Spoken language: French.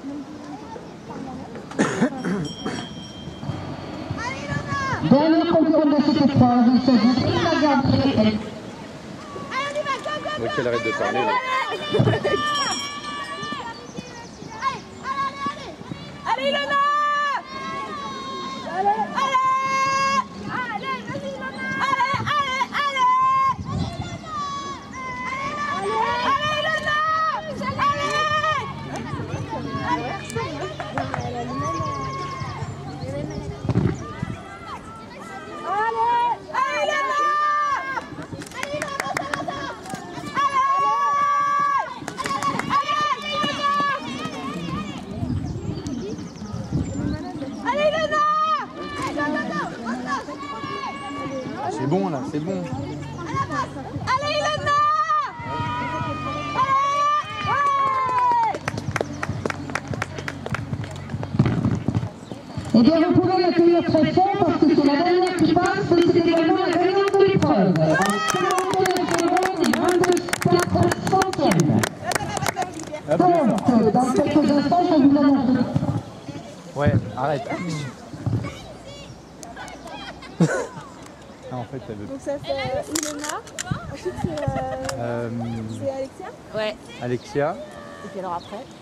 Dernière contrôle de cette épreuve, il s'agit de la garderie. Moi qu'elle arrête de parler là. Allez Ilona! Allez! Allez! Vas-y Ilona! Allez! C'est bon là, c'est bon. Allez Ilona! Eh bien, vous pouvez l'accueillir très fort parce que c'est la dernière qui passe, c'est également la gagnante de l'épreuve. En 49 secondes et 24 centièmes. Donc, dans quelques instants, je vous annonce. Ouais, arrête. Ah, en fait, elle veut. Donc ça fait Ilona, ensuite c'est Alexia. Ouais. Alexia. Et puis alors après